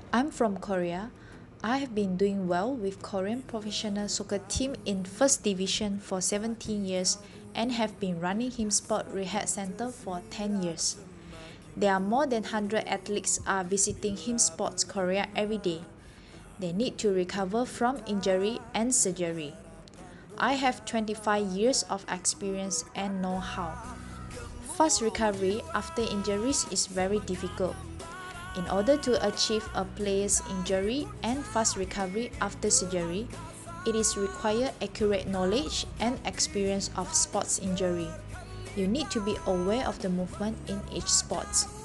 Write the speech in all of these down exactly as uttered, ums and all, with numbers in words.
I'm from Korea. I have been doing well with Korean professional soccer team in first division for seventeen years and have been running him sport rehab center for ten years. There are more than one hundred athletes are visiting him sports Korea every day. They need to recover from injury and surgery. I have twenty-five years of experience and know-how. Fast recovery after injuries is very difficult. In order to achieve a player's injury and fast recovery after surgery, it is required accurate knowledge and experience of sports injury. You need to be aware of the movement in each sport.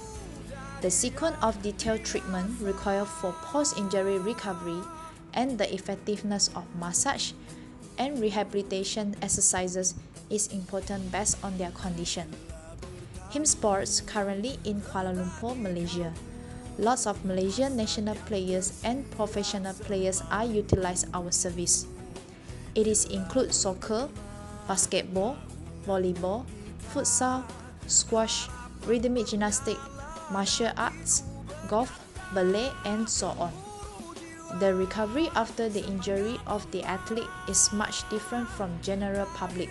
The sequence of detailed treatment required for post-injury recovery and the effectiveness of massage and rehabilitation exercises is important based on their condition. Him Sports currently in Kuala Lumpur, Malaysia. Lots of Malaysian national players and professional players are utilize our service. It is include soccer, basketball, volleyball, futsal, squash, rhythmic gymnastics, martial arts, golf, ballet, and so on. The recovery after the injury of the athlete is much different from general public.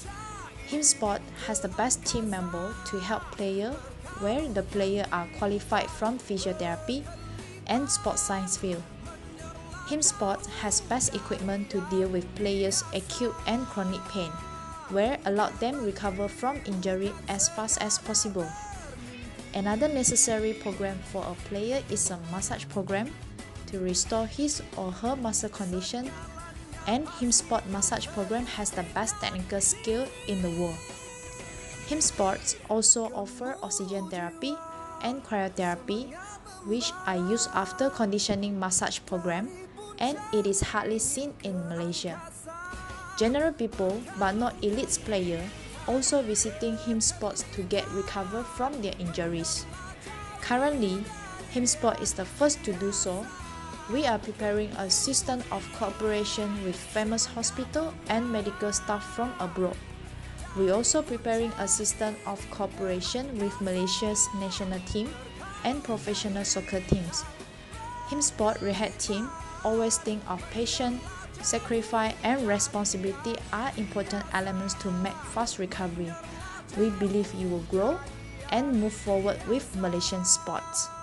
Him Sport has the best team member to help player where the player are qualified from physiotherapy and sports science field. Him Sport has best equipment to deal with players' acute and chronic pain, where allow them recover from injury as fast as possible. Another necessary program for a player is a massage program to restore his or her muscle condition, and Him Sport massage program has the best technical skill in the world. Him Sports also offer oxygen therapy and cryotherapy, which are used after conditioning massage program, and it is hardly seen in Malaysia. General people, but not elite players, also visiting Him Sports to get recover from their injuries. Currently, Him Sport is the first to do so. We are preparing a system of cooperation with famous hospital and medical staff from abroad. We also preparing a system of cooperation with Malaysia's national team and professional soccer teams. Him Sport Rehab team always think of patient, sacrifice, and responsibility are important elements to make fast recovery. We believe you will grow and move forward with Malaysian sports.